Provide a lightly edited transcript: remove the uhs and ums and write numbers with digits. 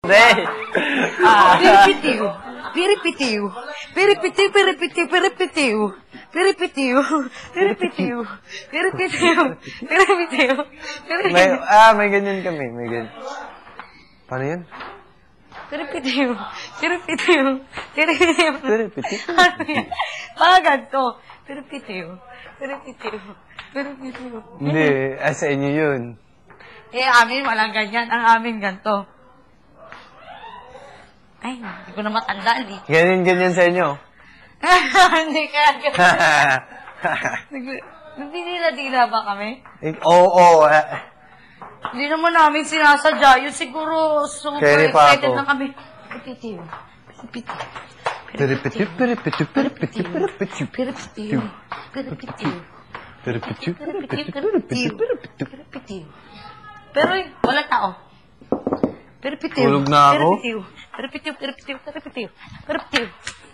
Hindi. Piripitiu. Piripitiu. Piripitiu, piripitiu, piripitiu. Piripitiu. Piripitiu. Piripitiu. Piripitiu. May ganyan kami. May ganyan. Paano yan? Piripitiu. Piripitiu. Piripitiu. Piripitiu. Baka ganito. Piripitiu. Piripitiu. Piripitiu. Hindi. Sa inyo yun. Amin walang ganyan. Ang amin ganito. Ay, hindi ko na matandaan eh. Ganyan sa inyo. Hindi kaya ganyan. Nagdidila-dila ba kami? Oo. Hindi naman namin sinasadya. Yun siguro super excited na kami. Piripitiu. Piripitiu. Piripitiu. Piripitiu. Piripitiu. Piripitiu. Piripitiu. Piripitiu. Piripitiu. Piripitiu. Pero walang tao. Piripitiu. Tulog na ako. Piripitiu. Piripitiu. Piripitiu. Piripitiu. Piripitiu.